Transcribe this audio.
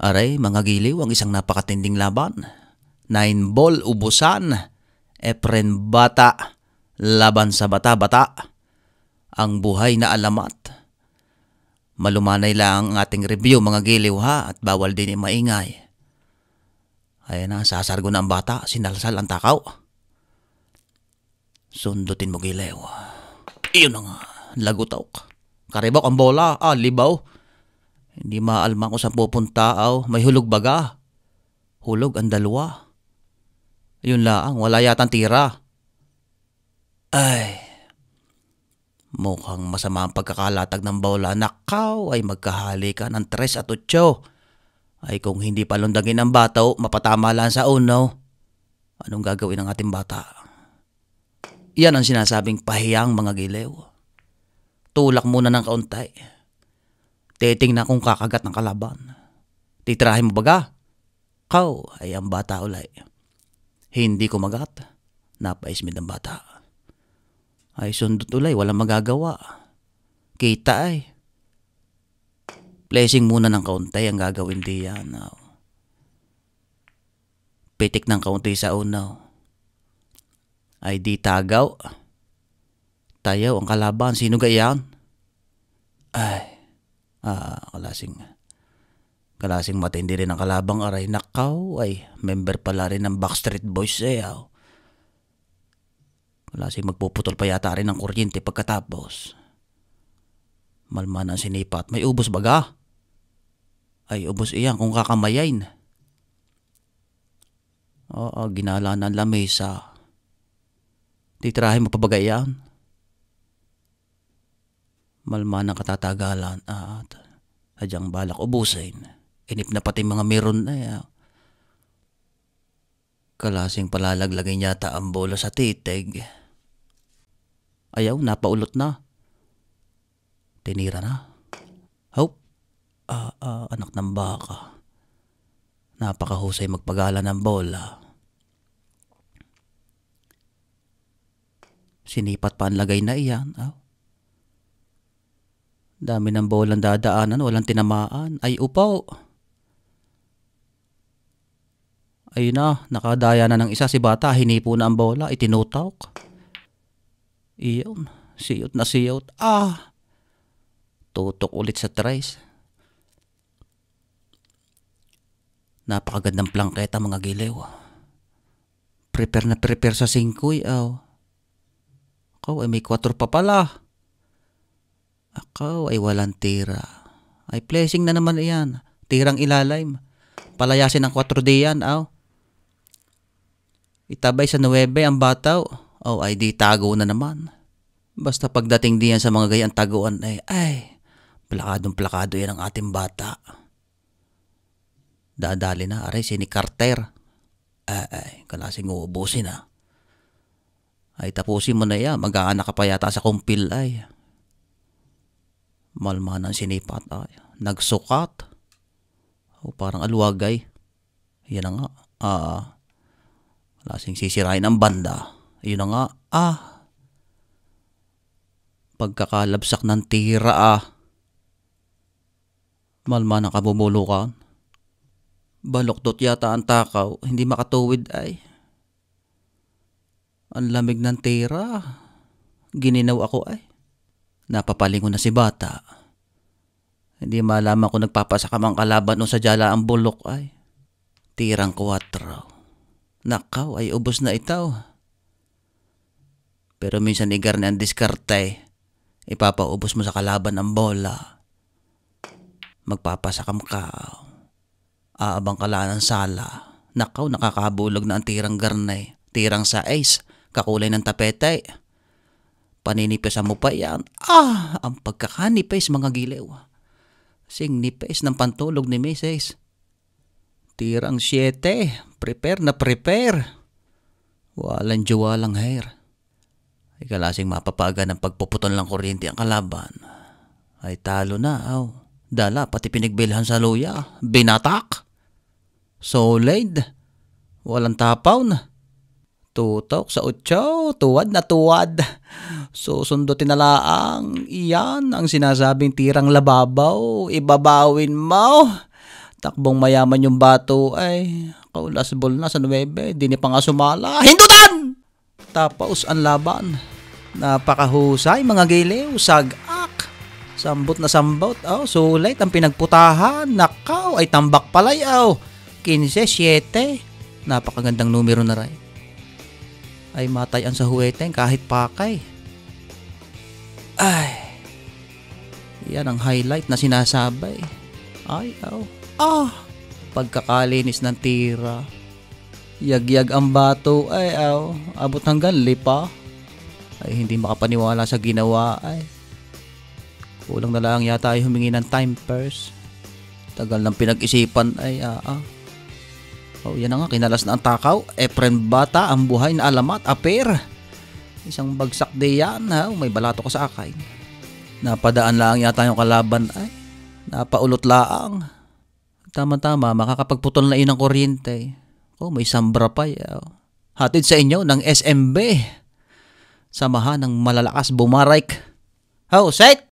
Aray, mga giliw, ang isang napakatinding laban. 9 ball ubusan. Efren Bata laban sa Bata-Bata. Ang buhay na alamat. Malumanay lang ang ating review, mga giliw ha, at bawal din maingay. Ayan na, sasargo na ang bata, sinalsal ang takaw. Sundutin mo, giliw. Iyon na nga, lagutok. Karibok ang bola, libaw. Hindi maalma ko saan pupunta, may hulog baga. Hulog ang dalawa. Yun lang, wala yatang tira. Ay, mukhang masama ang pagkakalatag ng bola. Nakaw, ay magkahali ka ng 3 at 8. Ay kung hindi palundagin ang bataw, mapatama lang sa uno. Anong gagawin ng ating bata? Yan ang sinasabing pahiyang, mga giliw. Tulak muna ng kaunti. Titingnan kung kakagat ng kalaban. Titirahin mo baga? Kaw ay ang bata ulay. Hindi kumagat. Napaismid ang bata. Ay sundot ulay, walang magagawa. Kita ay. Placing muna ng kaunti ang gagawin diyan. Pitik ng kaunti sa unaw. Ay di tagaw. Tayaw ang kalaban. Sino gayan? Ay. Kalasing matindi rin ang kalabang aray. Nakaw ay member pala rin ng Backstreet Boys Kalasing magpuputol pa yata rin ng kuryente pagkatapos. Malman ang sinipat. May ubos baga? Ay ubos iyan kung kakamayain. Ginala ng lamesa. Titirahin mo pa baga yan? Malman ang katatagalan at sadyang balak ubusin. Inip na pati mga meron na Kalasing palalaglagay yata ang bola sa titig. Ayaw, napaulot na. Tinira na. Hope. Anak ng baka. Napakahusay magpagala ng bola. Sinipat pa ang lagay na iyan. Dami ng bolang dadaanan, walang tinamaan. Ay upaw. Ayun na, nakadaya na ng isa si bata. Hinipo na ang bola, itinutok. Iyon, siyot na siyot. Tutok ulit sa trace. Napakagandang plangketa, mga giliw. Prepare na prepare sa 5. Ako ay may 4 pa pala. Ako ay walang tira. Ay placing na naman iyan. Tirang ilalim. Palayasin ang 4 diyan. Itabay sa 9 ang bataw. Ay di tago na naman. Basta pagdating diyan sa mga gayang taguan ay plakadong-plakado yan ang ating bata. Dadali na, aray, si ni Carter. Ay, kalasing uubusin na. Ay, tapusin mo na yan. Mag-aanak ka pa yata sa kumpil ay. Malman ang sinipat ay. Nagsukat. Parang aluwagay. Yan na nga. Kalasing sisirain ang banda. Yun na nga. Pagkakalabsak ng tira Malman ang kabubulukan. Baloktot yata ang takaw. Hindi makatuwid ay. Ang lamig ng tira. Gininaw ako ay. Napapalingon na si bata. Hindi malaman kung nagpapasakam ang kalaban o sadyala ang bulok ay. Tirang 4. Nakaw ay ubos na itaw. Pero minsan igar na ang diskarte. Ipapaubos mo sa kalaban ang bola. Magpapasakam ka. Aabang ka lang ng sala. Nakaw, nakakabulog na ang tirang garnay. Tirang sa ace. Kakulay ng tapete. Paninipis mo pa yan. Ang pagkakanipis, mga giliw. Sing nipis ng pantulog ni Mrs. Tirang 7. Prepare na prepare. Walang jowa lang hair. Ay kalasing mapapaga ng pagpuputol ng kuryente ang kalaban. Ay talo na. Dala, pati pinagbilhan sa luya. Binatak. Solid. Walang tapaw na. Tutok sa 8. Tuwad na tuwad. Susundutin na laang. Iyan ang sinasabing tirang lababaw. Ibabawin mo. Takbong mayaman yung bato ay kaulasbol na sa 9, di ni pa nga sumala. Hindutan! Tapos ang laban. Napakahusay mga giliw, sagak. Sambot na sambot, sulit ang pinagputahan. Nakaw, ay tambak palay, 15-7. Napakagandang numero na rin. Ay matayan sa huweteng kahit pakay. Ay, yan ang highlight na sinasabay. Ay, pagkakalinis ng tira. Yagyag ang bato, ay, abot hanggang lipa. Ay, hindi makapaniwala sa ginawa, ay. Kulang na lang yata ay humingi ng time first. Tagal ng pinag-isipan, ay, yan na nga, kinalas na ang takaw. Efren Bata, ang buhay na alamat, aper. Isang bagsak di yan, may balato ko sa akay. Napadaan lang yata yung kalaban, ay. Napaulot laang. Tama-tama, makakapagputol na ng kuryente. May sambra pa. Hatid sa inyo ng SMB. Samahan ng malalakas bumarike. Set!